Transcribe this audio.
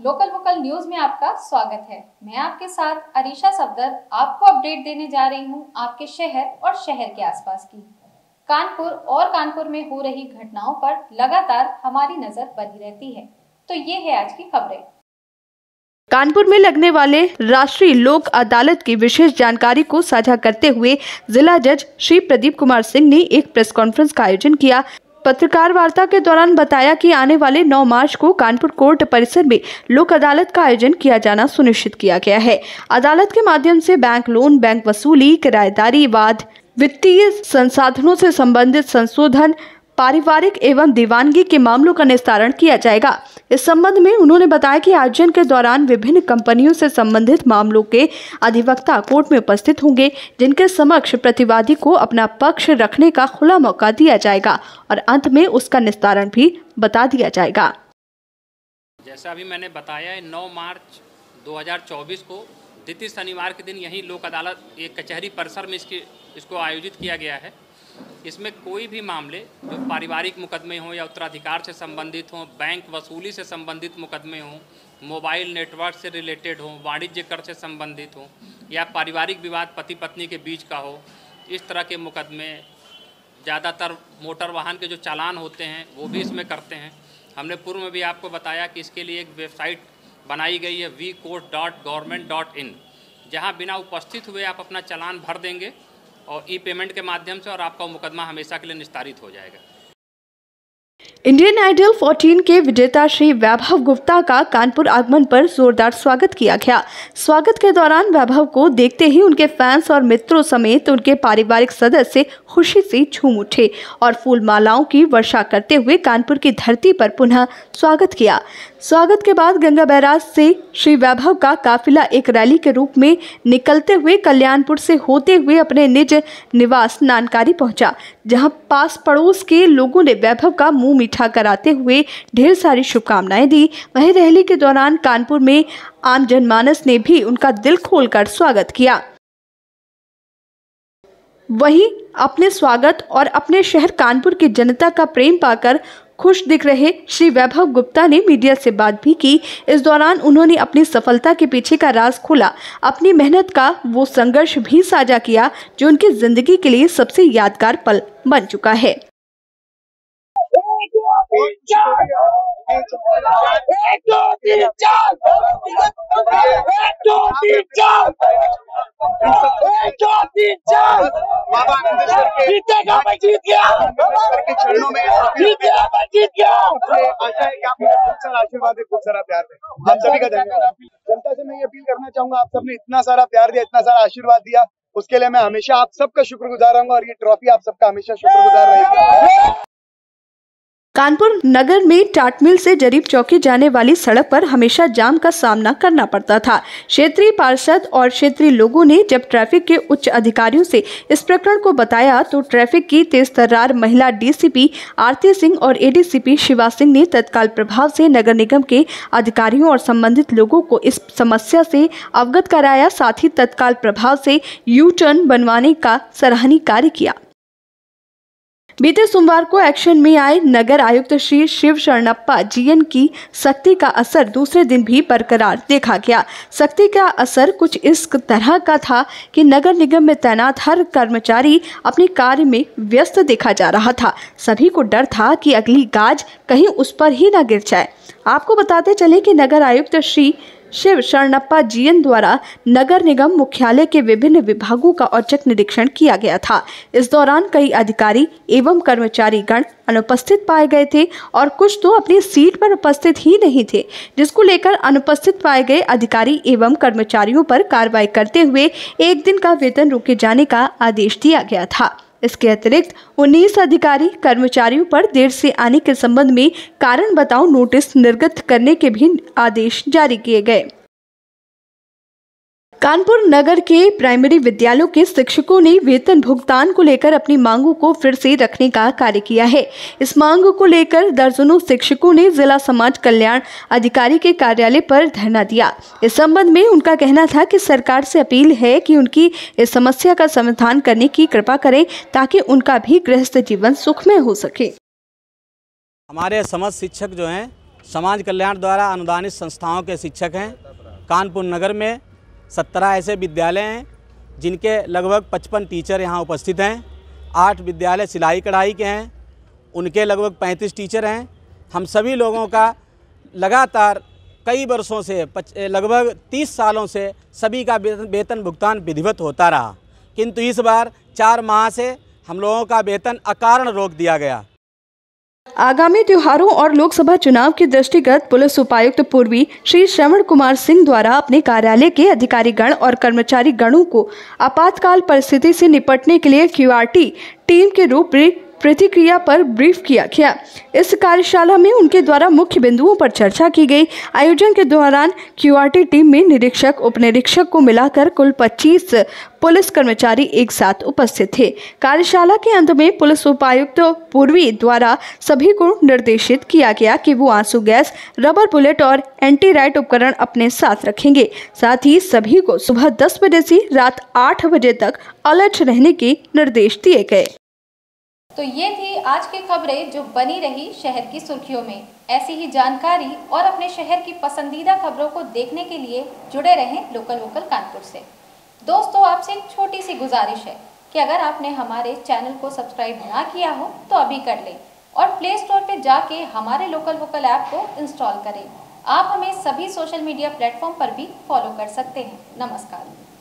Local vocal news में आपका स्वागत है। मैं आपके साथ अरीशा सफदर आपको अपडेट देने जा रही हूं आपके शहर और शहर के आसपास की। कानपुर और कानपुर में हो रही घटनाओं पर लगातार हमारी नजर बनी रहती है, तो ये है आज की खबरें। कानपुर में लगने वाले राष्ट्रीय लोक अदालत की विशेष जानकारी को साझा करते हुए जिला जज श्री प्रदीप कुमार सिंह ने एक प्रेस कॉन्फ्रेंस का आयोजन किया। पत्रकार वार्ता के दौरान बताया कि आने वाले 9 मार्च को कानपुर कोर्ट परिसर में लोक अदालत का आयोजन किया जाना सुनिश्चित किया गया है। अदालत के माध्यम से बैंक लोन, बैंक वसूली, किराएदारी वाद, वित्तीय संसाधनों से संबंधित संशोधन, पारिवारिक एवं दीवानगी के मामलों का निस्तारण किया जाएगा। इस संबंध में उन्होंने बताया कि आयोजन के दौरान विभिन्न कंपनियों से संबंधित मामलों के अधिवक्ता कोर्ट में उपस्थित होंगे, जिनके समक्ष प्रतिवादी को अपना पक्ष रखने का खुला मौका दिया जाएगा और अंत में उसका निस्तारण भी बता दिया जाएगा। जैसा अभी मैंने बताया है, 9 मार्च 2024 को द्वितीय शनिवार के दिन यही लोक अदालत एक कचहरी परिसर में इसको आयोजित किया गया है। इसमें कोई भी मामले जो पारिवारिक मुकदमे हों या उत्तराधिकार से संबंधित हों, बैंक वसूली से संबंधित मुकदमे हों, मोबाइल नेटवर्क से रिलेटेड हों, वाणिज्य कर से संबंधित हों या पारिवारिक विवाद पति पत्नी के बीच का हो, इस तरह के मुकदमे, ज़्यादातर मोटर वाहन के जो चालान होते हैं वो भी इसमें करते हैं। हमने पूर्व में भी आपको बताया कि इसके लिए एक वेबसाइट बनाई गई है vcourt.government.in, जहाँ बिना उपस्थित हुए आप अपना चालान भर देंगे और ई पेमेंट के माध्यम से, और आपका मुकदमा हमेशा के लिए निस्तारित हो जाएगा। इंडियन आइडल 14 के विजेता श्री वैभव गुप्ता का कानपुर आगमन पर जोरदार स्वागत किया गया। स्वागत के दौरान वैभव को देखते ही उनके फैंस और मित्रों समेत उनके पारिवारिक सदस्य खुशी से झूम उठे और फूल मालाओं की वर्षा करते हुए कानपुर की धरती पर पुनः स्वागत किया। स्वागत के बाद गंगा बैराज से श्री वैभव का काफिला एक रैली के रूप में निकलते हुए कल्याणपुर से होते हुए अपने निज निवास नानकारी पहुंचा, जहां पास पड़ोस के लोगों ने वैभव का मुंह मीठा कराते हुए ढेर सारी शुभकामनाएं दी। वहीं रैली के दौरान कानपुर में आम जनमानस ने भी उनका दिल खोलकर स्वागत किया। वहीं अपने स्वागत और अपने शहर कानपुर की जनता का प्रेम पाकर खुश दिख रहे श्री वैभव गुप्ता ने मीडिया से बात भी की। इस दौरान उन्होंने अपनी सफलता के पीछे का राज खोला, अपनी मेहनत का वो संघर्ष भी साझा किया जो उनकी जिंदगी के लिए सबसे यादगार पल बन चुका है। बाबा जीतेगा, मैं जीत गया, के चरणों में जीत गया, मैं जीत गया। आशा है कि आपको खूब सारा आशीर्वाद है, खूब सारा प्यार है। आप सभी का धन्यवाद। जनता से मैं ये अपील करना चाहूंगा, आप सबने इतना सारा प्यार दिया, इतना सारा आशीर्वाद दिया, उसके लिए मैं हमेशा आप सबका शुक्रगुजार रहूंगा और ये ट्रॉफी आप सबका हमेशा शुक्रगुजार रहेगी। कानपुर नगर में टाट मिल से जरीब चौकी जाने वाली सड़क पर हमेशा जाम का सामना करना पड़ता था। क्षेत्रीय पार्षद और क्षेत्रीय लोगों ने जब ट्रैफिक के उच्च अधिकारियों से इस प्रकरण को बताया तो ट्रैफिक की तेजतर्रार महिला डीसीपी आरती सिंह और एडीसीपी शिवा सिंह ने तत्काल प्रभाव से नगर निगम के अधिकारियों और संबंधित लोगों को इस समस्या से अवगत कराया, साथ ही तत्काल प्रभाव से यू टर्न बनवाने का सराहनीय कार्य किया। बीते सोमवार को एक्शन में आए नगर आयुक्त श्री शिव शरणप्पा जीएन की सख्ती का असर दूसरे दिन भी बरकरार देखा गया। सख्ती का असर कुछ इस तरह का था कि नगर निगम में तैनात हर कर्मचारी अपने कार्य में व्यस्त देखा जा रहा था। सभी को डर था कि अगली गाज कहीं उस पर ही न गिर जाए। आपको बताते चले कि नगर आयुक्त श्री शिव शरणप्पा जीएन द्वारा नगर निगम मुख्यालय के विभिन्न विभागों का औचक निरीक्षण किया गया था। इस दौरान कई अधिकारी एवं कर्मचारी गण अनुपस्थित पाए गए थे और कुछ तो अपनी सीट पर उपस्थित ही नहीं थे, जिसको लेकर अनुपस्थित पाए गए अधिकारी एवं कर्मचारियों पर कार्रवाई करते हुए 1 दिन का वेतन रोके जाने का आदेश दिया गया था। इसके अतिरिक्त 19 अधिकारी कर्मचारियों पर देर से आने के संबंध में कारण बताओ नोटिस निर्गत करने के भी आदेश जारी किए गए। कानपुर नगर के प्राइमरी विद्यालयों के शिक्षकों ने वेतन भुगतान को लेकर अपनी मांगों को फिर से रखने का कार्य किया है। इस मांग को लेकर दर्जनों शिक्षकों ने जिला समाज कल्याण अधिकारी के कार्यालय पर धरना दिया। इस संबंध में उनका कहना था कि सरकार से अपील है कि उनकी इस समस्या का समाधान करने की कृपा करें ताकि उनका भी गृहस्थ जीवन सुखमय हो सके। हमारे समस्त शिक्षक जो हैं समाज कल्याण द्वारा अनुदानित संस्थाओं के शिक्षक हैं। कानपुर नगर में 17 ऐसे विद्यालय हैं जिनके लगभग 55 टीचर यहाँ उपस्थित हैं। 8 विद्यालय सिलाई कढ़ाई के हैं, उनके लगभग 35 टीचर हैं। हम सभी लोगों का लगातार कई वर्षों से लगभग 30 सालों से सभी का वेतन भुगतान विधिवत होता रहा, किंतु इस बार 4 माह से हम लोगों का वेतन अकारण रोक दिया गया। आगामी त्योहारों और लोकसभा चुनाव के दृष्टिगत पुलिस उपायुक्त पूर्वी श्री श्रवण कुमार सिंह द्वारा अपने कार्यालय के अधिकारीगण और कर्मचारी गणों को आपातकाल परिस्थिति से निपटने के लिए QRT टीम के रूप में प्रतिक्रिया पर ब्रीफ किया गया। इस कार्यशाला में उनके द्वारा मुख्य बिंदुओं पर चर्चा की गई। आयोजन के दौरान QRT टीम में निरीक्षक, उप निरीक्षक को मिलाकर कुल 25 पुलिस कर्मचारी एक साथ उपस्थित थे। कार्यशाला के अंत में पुलिस उपायुक्त पूर्वी द्वारा सभी को निर्देशित किया गया कि वो आंसू गैस, रबर बुलेट और एंटी राइट उपकरण अपने साथ रखेंगे। साथ ही सभी को सुबह 10 बजे से रात 8 बजे तक अलर्ट रहने के निर्देश दिए गए। तो ये थी आज की खबरें जो बनी रही शहर की सुर्खियों में। ऐसी ही जानकारी और अपने शहर की पसंदीदा खबरों को देखने के लिए जुड़े रहें लोकल वोकल कानपुर से। दोस्तों, आपसे एक छोटी सी गुजारिश है कि अगर आपने हमारे चैनल को सब्सक्राइब ना किया हो तो अभी कर लें और प्ले स्टोर पर जाके हमारे लोकल वोकल ऐप को इंस्टॉल करें। आप हमें सभी सोशल मीडिया प्लेटफॉर्म पर भी फॉलो कर सकते हैं। नमस्कार।